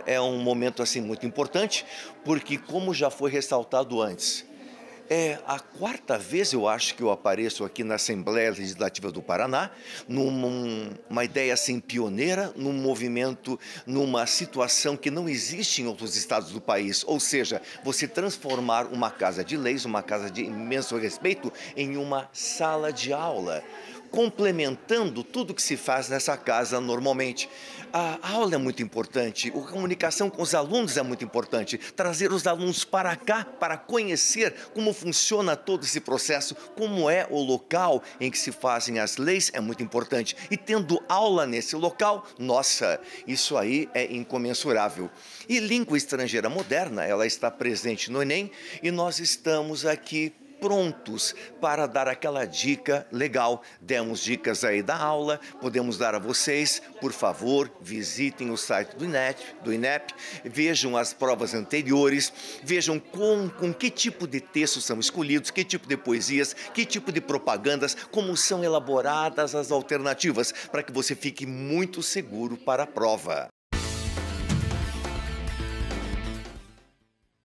é um momento assim muito importante, porque como já foi ressaltado antes, é a quarta vez, eu acho, que eu apareço aqui na Assembleia Legislativa do Paraná, numa ideia assim pioneira, num movimento, numa situação que não existe em outros estados do país, ou seja, você transformar uma casa de leis, uma casa de imenso respeito, em uma sala de aula, complementando tudo que se faz nessa casa normalmente. A aula é muito importante, a comunicação com os alunos é muito importante, trazer os alunos para cá para conhecer como funciona todo esse processo, como é o local em que se fazem as leis é muito importante. E tendo aula nesse local, nossa, isso aí é incomensurável. E língua estrangeira moderna, ela está presente no Enem e nós estamos aqui prontos para dar aquela dica legal. Demos dicas aí da aula, podemos dar a vocês. Por favor, visitem o site do INEP, vejam as provas anteriores, vejam com que tipo de textos são escolhidos, que tipo de poesias, que tipo de propagandas, como são elaboradas as alternativas, para que você fique muito seguro para a prova.